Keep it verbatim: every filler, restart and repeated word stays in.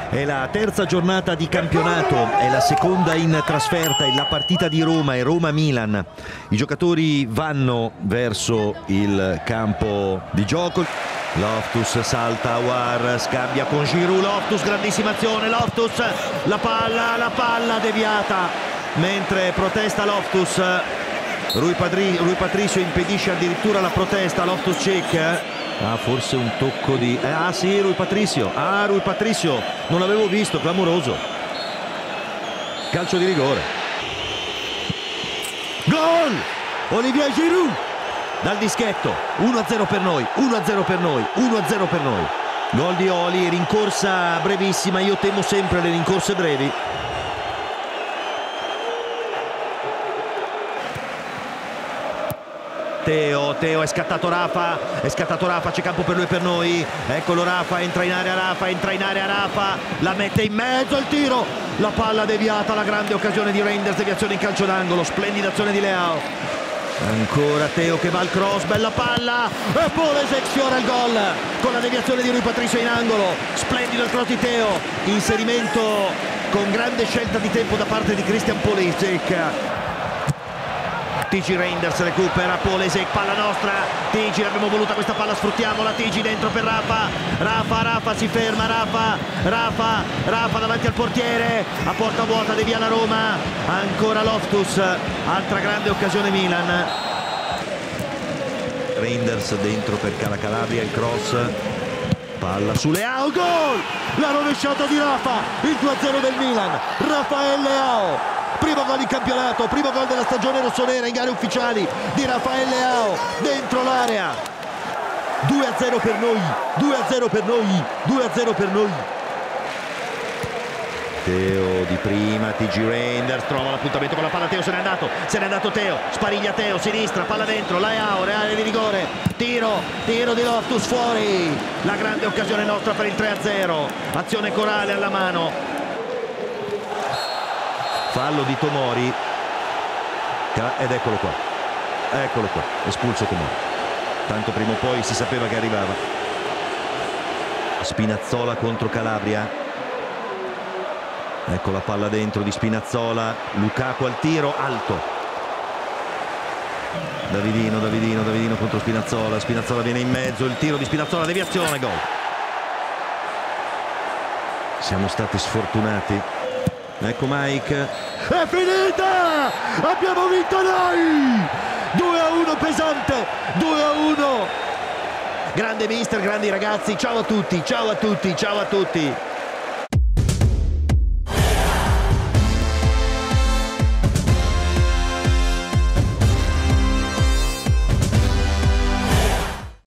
È la terza giornata di campionato, è la seconda in trasferta, è la partita di Roma, è Roma-Milan. I giocatori vanno verso il campo di gioco. Loftus salta, Aouar scambia con Giroud, Loftus, grandissima azione, Loftus, la palla, la palla deviata, mentre protesta Loftus. Rui, Padri, Rui Patricio impedisce addirittura la protesta, Loftus-Cheek. Ah, forse un tocco di... Eh, ah sì, Rui Patricio. Ah, Rui Patricio. Non l'avevo visto, clamoroso. Calcio di rigore. Gol! Olivier Giroud! Dal dischetto. uno a zero per noi, uno a zero per noi, uno a zero per noi. Gol di Oli, rincorsa brevissima. Io temo sempre le rincorse brevi. Teo, Teo, è scattato Rafa, è scattato Rafa, c'è campo per lui e per noi. Eccolo Rafa, entra in area Rafa, entra in area Rafa, la mette in mezzo, il tiro, la palla deviata, la grande occasione di Reinders, deviazione in calcio d'angolo, splendida azione di Leao. Ancora Teo che va al cross, bella palla, e Pulisic sfiora il gol con la deviazione di Rui Patricio in angolo. Splendido il cross di Teo, inserimento con grande scelta di tempo da parte di Christian Pulisic. T G Reinders recupera, Pulisic, palla nostra, T G, l'abbiamo voluta questa palla, sfruttiamola, T G dentro per Rafa, Rafa, Rafa si ferma, Rafa, Rafa, Rafa davanti al portiere, a porta vuota devia la Roma, ancora Loftus, altra grande occasione Milan. Reinders dentro per Cala Calabria, il cross, palla su Leao, gol! La rovesciata di Rafa, il due a zero del Milan, Rafael Leao. Primo gol in campionato, primo gol della stagione rossonera in gare ufficiali di Rafael Leao dentro l'area. due a zero per noi, due a zero per noi, due a zero per noi. Teo di prima, T G Reinders trova l'appuntamento con la palla, Teo se n'è andato, se n'è andato Teo, spariglia Teo, sinistra, palla dentro, Leao, reale di rigore, tiro, tiro di Loftus fuori, la grande occasione nostra per il tre a zero, azione corale alla mano. Fallo di Tomori ed eccolo qua, eccolo qua, espulso Tomori, tanto prima o poi si sapeva che arrivava. Spinazzola contro Calabria, ecco la palla dentro di Spinazzola, Lukaku al tiro, alto, Davidino, Davidino, Davidino contro Spinazzola, Spinazzola viene in mezzo, il tiro di Spinazzola, deviazione, gol. Siamo stati sfortunati. Ecco Mike, è finita! Abbiamo vinto noi! due a uno pesante, due a uno! Grande mister, grandi ragazzi, ciao a tutti, ciao a tutti, ciao a tutti!